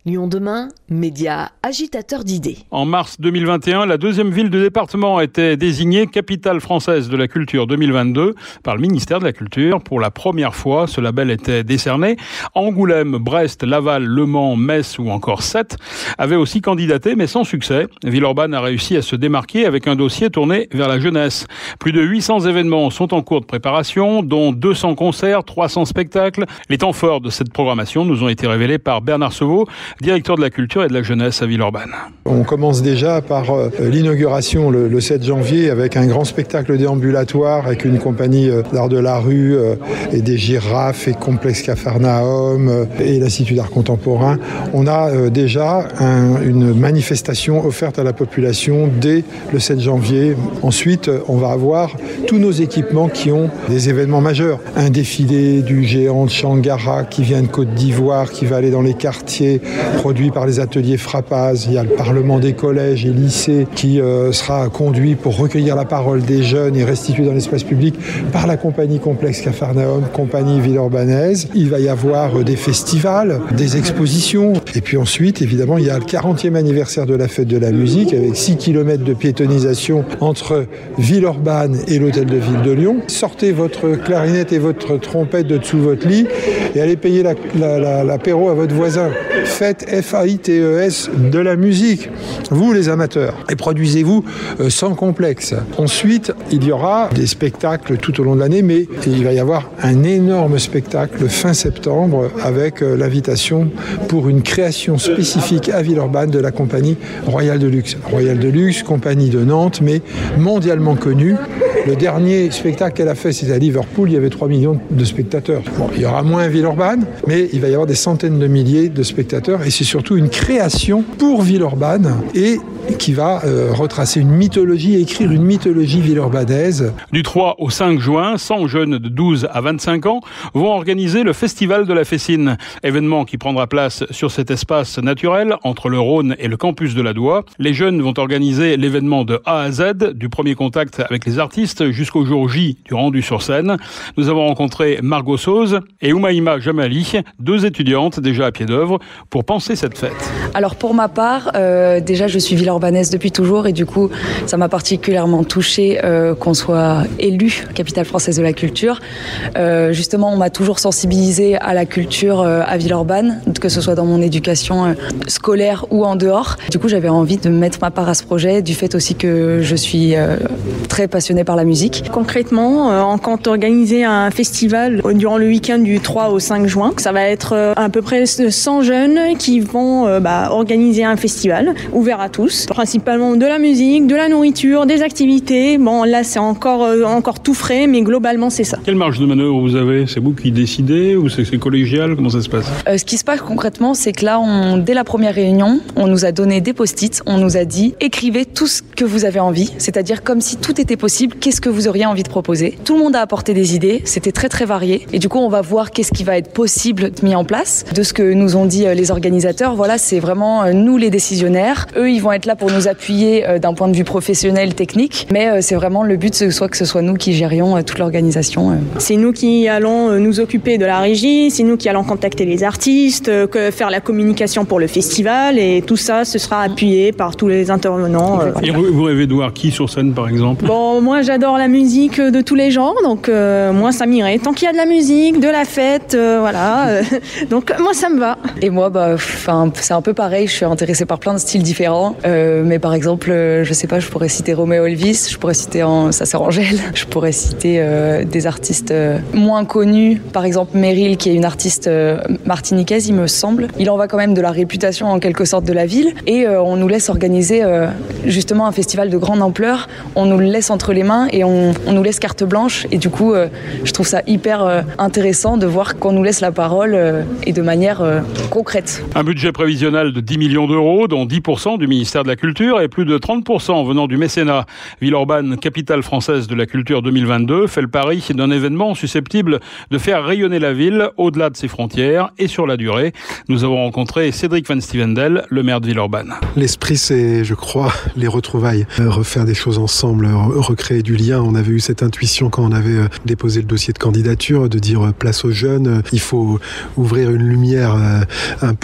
Lyon demain, média agitateur d'idées. En mars 2021, la deuxième ville du département a été désignée capitale française de la culture 2022 par le ministère de la Culture. Pour la première fois, ce label était décerné. Angoulême, Brest, Laval, Le Mans, Metz ou encore Sète avaient aussi candidaté, mais sans succès. Villeurbanne a réussi à se démarquer avec un dossier tourné vers la jeunesse. Plus de 800 événements sont en cours de préparation, dont 200 concerts, 300 spectacles. Les temps forts de cette programmation nous ont été révélés par Bernard Sevaux, directeur de la culture et de la jeunesse à Villeurbanne. On commence déjà par l'inauguration le 7 janvier avec un grand spectacle déambulatoire avec une compagnie d'art de la rue et des girafes et Complexe Capharnaüm et l'Institut d'art contemporain. On a déjà une manifestation offerte à la population dès le 7 janvier. Ensuite, on va avoir tous nos équipements qui ont des événements majeurs. Un défilé du géant de Shangara qui vient de Côte d'Ivoire, qui va aller dans les quartiers, produit par les ateliers Frappaz. Il y a le Parlement des collèges et lycées qui sera conduit pour recueillir la parole des jeunes et restituer dans l'espace public par la compagnie Complexe Capharnaüm, compagnie villeurbannaise. Il va y avoir des festivals, des expositions. Et puis ensuite, évidemment, il y a le 40e anniversaire de la fête de la musique avec 6 km de piétonnisation entre Villeurbanne et l'hôtel de ville de Lyon. Sortez votre clarinette et votre trompette de dessous votre lit et allez payer l'apéro à votre voisin. Faites FAITES de la musique, vous les amateurs, et produisez-vous sans complexe. Ensuite, il y aura des spectacles tout au long de l'année, mais il va y avoir un énorme spectacle fin septembre avec l'invitation pour une création spécifique à Villeurbanne de la compagnie Royal de Luxe. Royal de Luxe, compagnie de Nantes, mais mondialement connue. Le dernier spectacle qu'elle a fait, c'était à Liverpool, il y avait 3 millions de spectateurs. Bon, il y aura moins à Villeurbanne, mais il va y avoir des centaines de milliers de spectateurs et c'est surtout une création pour Villeurbanne et qui va retracer une mythologie et écrire une mythologie villeurbanaise. Du 3 au 5 juin, 100 jeunes de 12 à 25 ans vont organiser le Festival de la Fessine, événement qui prendra place sur cet espace naturel entre le Rhône et le campus de la Doua. Les jeunes vont organiser l'événement de A à Z, du premier contact avec les artistes jusqu'au jour J du rendu sur scène. Nous avons rencontré Margot Sauze et Oumaïma Jamali, deux étudiantes déjà à pied d'œuvre pour penser cette fête. Alors pour ma part, déjà je suis villeurbannaise depuis toujours et du coup ça m'a particulièrement touchée qu'on soit élue capitale française de la culture. Justement on m'a toujours sensibilisée à la culture à Villeurbanne, que ce soit dans mon éducation scolaire ou en dehors. Du coup j'avais envie de mettre ma part à ce projet, du fait aussi que je suis très passionnée par la musique. Concrètement, on compte organiser un festival durant le week-end du 3 au 5 juin. Ça va être à peu près 100 jeunes qui vont organiser un festival ouvert à tous, principalement de la musique, de la nourriture, des activités. Bon, là, c'est encore tout frais, mais globalement, c'est ça. Quelle marge de manœuvre vous avez ? C'est vous qui décidez ou c'est collégial ? Comment ça se passe ? Ce qui se passe concrètement, c'est que là, dès la première réunion, on nous a donné des post-it, on nous a dit écrivez tout ce que vous avez envie, c'est-à-dire comme si tout était possible, qu'est-ce que vous auriez envie de proposer. Tout le monde a apporté des idées, c'était très très varié et du coup, on va voir qu'est-ce qui va être possible de mis en place. De ce que nous ont dit les organisateurs, voilà, c'est vraiment nous les décisionnaires. Eux, ils vont être là pour nous appuyer d'un point de vue professionnel, technique, mais c'est vraiment le but, que ce soit nous qui gérions toute l'organisation. C'est nous qui allons nous occuper de la régie, c'est nous qui allons contacter les artistes, faire la communication pour le festival et tout ça, ce sera appuyé par tous les intervenants. Et vous rêvez de voir qui sur scène, par exemple ? Bon, moi, j'adore la musique de tous les genres, donc moi, ça m'irait. Tant qu'il y a de la musique, de la fête, voilà. Donc, moi, ça me va. Et moi, c'est un peu pareil, je suis intéressée par plein de styles différents. Mais par exemple, je sais pas, je pourrais citer Roméo Elvis, je pourrais citer sa sœur Angèle, je pourrais citer des artistes moins connus. Par exemple, Meryl, qui est une artiste martiniquaise, il me semble. Il en va quand même de la réputation, en quelque sorte, de la ville. Et on nous laisse organiser justement un festival de grande ampleur. On nous le laisse entre les mains et on nous laisse carte blanche. Et du coup, je trouve ça hyper intéressant de voir qu'on nous laisse la parole et de manière concrète. Un budget prévisionnel de 10 millions d'euros, dont 10% du ministère de la Culture et plus de 30% venant du mécénat. Villeurbanne, capitale française de la culture 2022, fait le pari d'un événement susceptible de faire rayonner la ville au-delà de ses frontières et sur la durée. Nous avons rencontré Cédric Van Stevendel, le maire de Villeurbanne. L'esprit, c'est, je crois, les retrouvailles. Refaire des choses ensemble, recréer du lien. On avait eu cette intuition quand on avait déposé le dossier de candidature, de dire place aux jeunes, il faut ouvrir une lumière un peu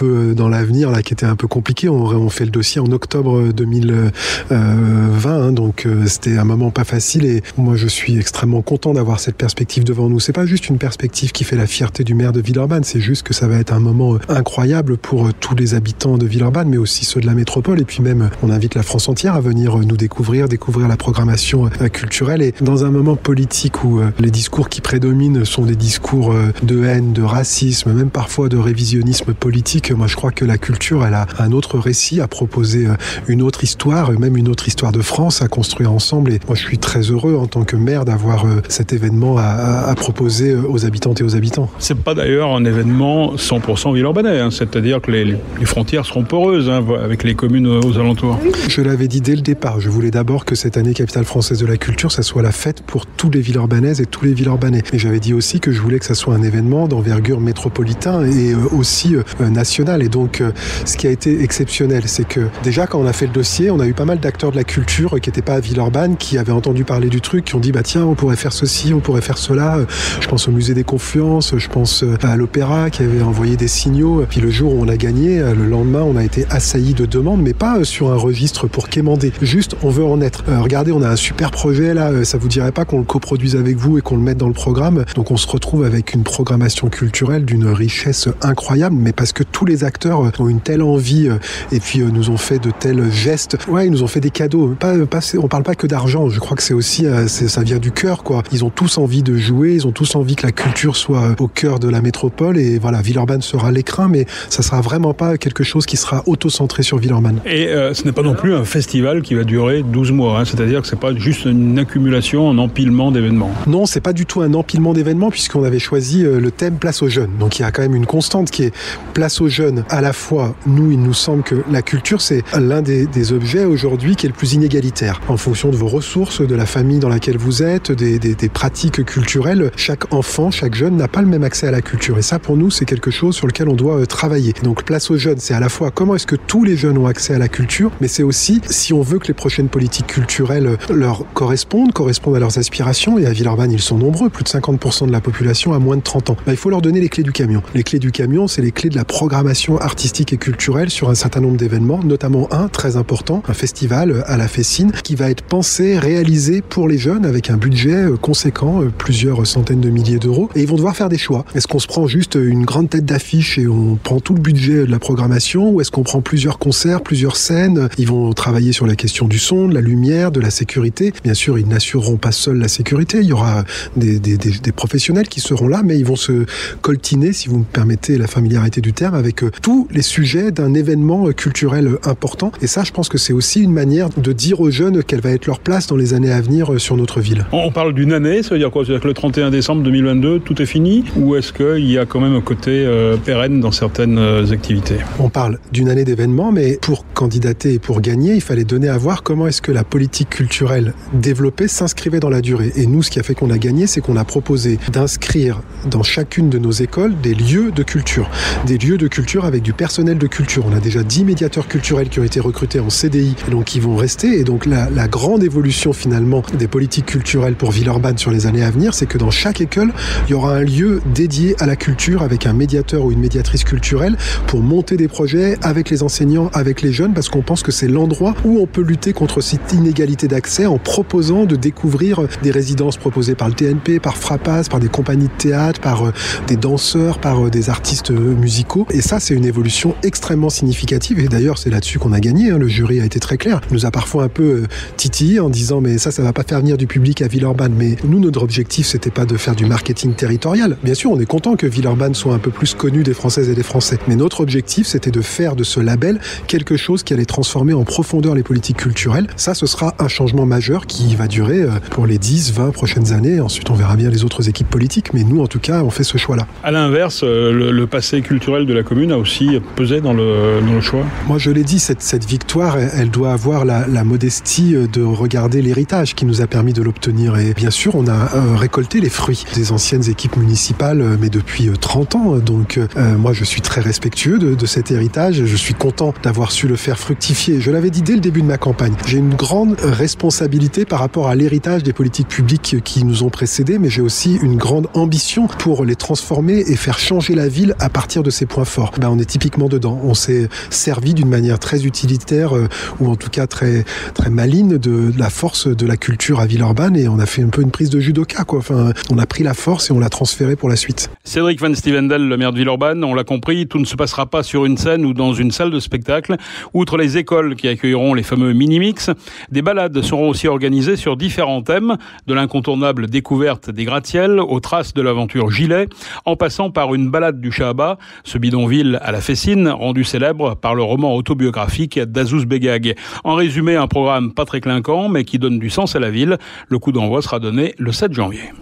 peu dans l'avenir, là, qui était un peu compliqué. On fait le dossier en octobre 2020, donc c'était un moment pas facile et moi je suis extrêmement content d'avoir cette perspective devant nous. C'est pas juste une perspective qui fait la fierté du maire de Villeurbanne, c'est juste que ça va être un moment incroyable pour tous les habitants de Villeurbanne, mais aussi ceux de la métropole, et puis même on invite la France entière à venir nous découvrir la programmation culturelle, et dans un moment politique où les discours qui prédominent sont des discours de haine, de racisme, même parfois de révisionnisme politique, moi je crois que la culture, elle a un autre récit à proposer, une autre histoire, même une autre histoire de France à construire ensemble, et moi je suis très heureux en tant que maire d'avoir cet événement à proposer aux habitantes et aux habitants. C'est pas d'ailleurs un événement 100% villeurbanais, c'est-à-dire que les frontières seront poreuses avec les communes aux alentours. Je l'avais dit dès le départ, je voulais d'abord que cette année capitale française de la culture, ça soit la fête pour tous les Villeurbanaises et tous les Villeurbanais. Et j'avais dit aussi que je voulais que ça soit un événement d'envergure métropolitain et aussi national. Et donc, ce qui a été exceptionnel, c'est que déjà quand on a fait le dossier, on a eu pas mal d'acteurs de la culture qui n'étaient pas à Villeurbanne, qui avaient entendu parler du truc, qui ont dit tiens, on pourrait faire ceci, on pourrait faire cela. Je pense au musée des Confluences, je pense à l'Opéra qui avait envoyé des signaux. Puis le jour où on a gagné, le lendemain, on a été assailli de demandes, mais pas sur un registre pour quémander. Juste, on veut en être. Regardez, on a un super projet là, ça vous dirait pas qu'on le coproduise avec vous et qu'on le mette dans le programme? Donc on se retrouve avec une programmation culturelle d'une richesse incroyable, mais parce que tous les acteurs ont une telle envie et puis nous ont fait de tels gestes. Ouais, ils nous ont fait des cadeaux. On parle pas que d'argent. Je crois que c'est aussi, ça vient du cœur, quoi. Ils ont tous envie de jouer, ils ont tous envie que la culture soit au cœur de la métropole, et voilà, Villeurbanne sera l'écrin, mais ça sera vraiment pas quelque chose qui sera auto-centré sur Villeurbanne. Et ce n'est pas non plus un festival qui va durer 12 mois, c'est-à-dire que c'est pas juste une accumulation, un empilement d'événements. Non, c'est pas du tout un empilement d'événements, puisqu'on avait choisi le thème Place aux jeunes. Donc il y a quand même une constante qui est Place aux jeunes. À la fois, il nous semble que la culture, c'est l'un des objets aujourd'hui qui est le plus inégalitaire. En fonction de vos ressources, de la famille dans laquelle vous êtes, des pratiques culturelles, chaque enfant, chaque jeune n'a pas le même accès à la culture. Et ça, pour nous, c'est quelque chose sur lequel on doit travailler. Donc Place aux jeunes, c'est à la fois comment est-ce que tous les jeunes ont accès à la culture, mais c'est aussi si on veut que les prochaines politiques culturelles leur correspondent à leurs aspirations, et à Villeurbanne, ils sont nombreux, plus de 50% de la population a moins de 30 ans. Il faut leur donner les clés du camion. Les clés du camion, c'est les clés de la programmation artistique et culturelle sur un certain nombre d'événements, notamment un très important, un festival à la Fessine, qui va être pensé, réalisé pour les jeunes avec un budget conséquent, plusieurs centaines de milliers d'euros, et ils vont devoir faire des choix. Est-ce qu'on se prend juste une grande tête d'affiche et on prend tout le budget de la programmation, ou est-ce qu'on prend plusieurs concerts, plusieurs scènes? Ils vont travailler sur la question du son, de la lumière, de la sécurité. Bien sûr, ils n'assureront pas seuls la sécurité, il y aura des professionnels qui seront là, mais ils vont se coltiner, si vous me permettez la familiarité du terme, avec tous les sujets d'un événement culturel important. Et ça, je pense que c'est aussi une manière de dire aux jeunes quelle va être leur place dans les années à venir sur notre ville. On parle d'une année, ça veut dire quoi? C'est-à-dire que le 31 décembre 2022, tout est fini? Ou est-ce qu'il y a quand même un côté pérenne dans certaines activités? On parle d'une année d'événements, mais pour candidater et pour gagner, il fallait donner à voir comment est-ce que la politique culturelle développée s'inscrivait dans la durée. Et nous, ce qui a fait qu'on a gagné, c'est qu'on a proposé d'inscrire dans chacune de nos écoles des lieux de culture. Des lieux de culture avec du personnel de culture. On a déjà 10 médiateurs culturels qui ont été recrutés en CDI, et donc qui vont rester. Et donc la grande évolution finalement des politiques culturelles pour Villeurbanne sur les années à venir, c'est que dans chaque école, il y aura un lieu dédié à la culture avec un médiateur ou une médiatrice culturelle pour monter des projets avec les enseignants, avec les jeunes, parce qu'on pense que c'est l'endroit où on peut lutter contre cette inégalité d'accès en proposant de découvrir des résidences proposées par le TNP, par Frappas, par des compagnies de théâtre, par des danseurs, par des artistes musicaux. Et ça, c'est une évolution extrêmement significative. Et d'ailleurs, c'est là-dessus qu'on a gagné. Le jury a été très clair. Il nous a parfois un peu titillé en disant mais ça va pas faire venir du public à Villeurbanne. Mais nous, notre objectif, c'était pas de faire du marketing territorial. Bien sûr, on est content que Villeurbanne soit un peu plus connu des Françaises et des Français. Mais notre objectif, c'était de faire de ce label quelque chose qui allait transformer en profondeur les politiques culturelles. Ça, ce sera un changement majeur qui va durer pour les 10, 20 prochaines années. Ensuite, on verra bien les autres équipes politiques. Mais nous, en tout cas, on fait ce choix-là. À l'inverse, le passé culturel de la commune a aussi pesé dans le choix. Moi, je l'ai dit, cette victoire, elle doit avoir la modestie de regarder l'héritage qui nous a permis de l'obtenir. Et bien sûr, on a récolté les fruits des anciennes équipes municipales, mais depuis 30 ans. Donc, moi, je suis très respectueux de cet héritage. Je suis content d'avoir su le faire fructifier. Je l'avais dit dès le début de ma campagne. J'ai une grande responsabilité par rapport à l'héritage des politiques publiques qui nous ont précédés, mais j'ai aussi une grande ambition pour les transformer et faire changer la ville à partir de ses points forts. on est typiquement dedans. On s'est servi d'une manière très utilitaire ou en tout cas très, très maligne de la force de la culture à Villeurbanne et on a fait un peu une prise de judoka, quoi. Enfin, on a pris la force et on l'a transférée pour la suite. Cédric Van Stevendel, le maire de Villeurbanne, on l'a compris, tout ne se passera pas sur une scène ou dans une salle de spectacle. Outre les écoles qui accueilleront les fameux mini-mix, des balades seront aussi organisées sur différents thèmes, de l'incontournable découverte des gratte-ciels aux traces de l'aventure Gilet, en passant par une balade du chat à bas, ce bidonville à la Fessine, rendu célèbre par le roman autobiographique d'Azouz Begag. En résumé, un programme pas très clinquant, mais qui donne du sens à la ville. Le coup d'envoi sera donné le 7 janvier.